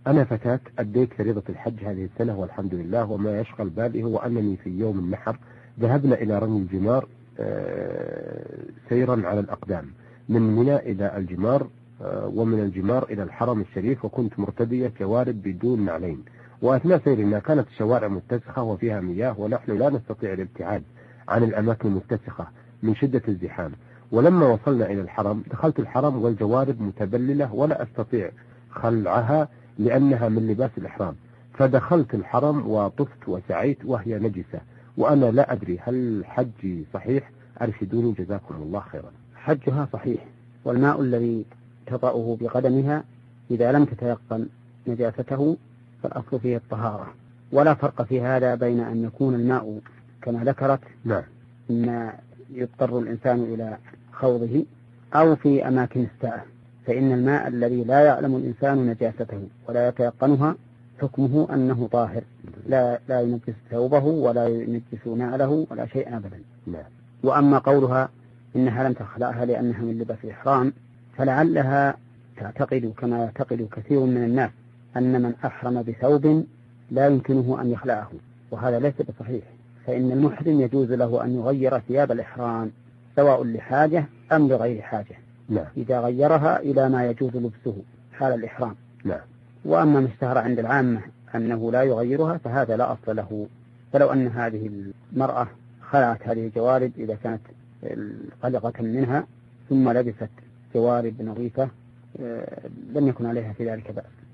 أنا فتاة أديت فريضة الحج هذه السنة والحمد لله، وما يشغل بالي هو أنني في يوم النحر ذهبنا إلى رمي الجمار سيرا على الأقدام من منى إلى الجمار، ومن الجمار إلى الحرم الشريف، وكنت مرتدية جوارب بدون نعلين. وأثناء سيرنا كانت الشوارع متسخة وفيها مياه، ونحن لا نستطيع الابتعاد عن الأماكن المتسخة من شدة الزحام. ولما وصلنا إلى الحرم دخلت الحرم والجوارب متبللة ولا أستطيع خلعها لأنها من لباس الإحرام، فدخلت الحرم وطفت وسعيت وهي نجسة، وأنا لا أدري هل حجي صحيح؟ أرشدوني جزاكم الله خيرا. حجها صحيح، والماء الذي تطأه بقدمها إذا لم تتيقن نجاسته فالأصل فيه الطهارة، ولا فرق في هذا بين أن يكون الماء كما ذكرت نعم إن يضطر الإنسان إلى خوضه أو في أماكن الساعة، فإن الماء الذي لا يعلم الإنسان نجاسته ولا يتيقنها حكمه أنه طاهر، لا ينجس ثوبه ولا ينجس نعله ولا شيء أبدا. نعم. وأما قولها إنها لم تخلعها لأنها من لباس الإحرام، فلعلها تعتقد كما يعتقد كثير من الناس أن من أحرم بثوب لا يمكنه أن يخلعه، وهذا ليس بصحيح، فإن المحرم يجوز له أن يغير ثياب الإحرام سواء لحاجة أم لغير حاجة. نعم. إذا غيرها إلى ما يجوز لبسه حال الإحرام. نعم. وأما ما اشتهر عند العامة أنه لا يغيرها فهذا لا أصل له، فلو أن هذه المرأة خلعت هذه الجوارب إذا كانت قلقة منها ثم لبست جوارب نظيفة لم يكن عليها في ذلك بأس.